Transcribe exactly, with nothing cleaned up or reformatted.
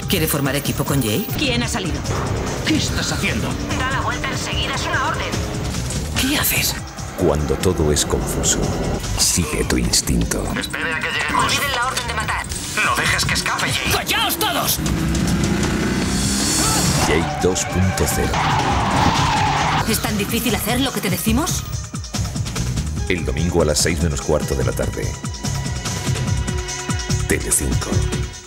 ¿Quiere formar equipo con Jake? ¿Quién ha salido? ¿Qué estás haciendo? Da la vuelta enseguida, es una orden. ¿Qué haces? Cuando todo es confuso, sigue tu instinto. Espere a que lleguemos. Olviden la orden de matar. No dejes que escape, Jake. ¡Callaos todos! Jake dos punto cero. ¿Es tan difícil hacer lo que te decimos? El domingo a las seis menos cuarto de la tarde. Telecinco.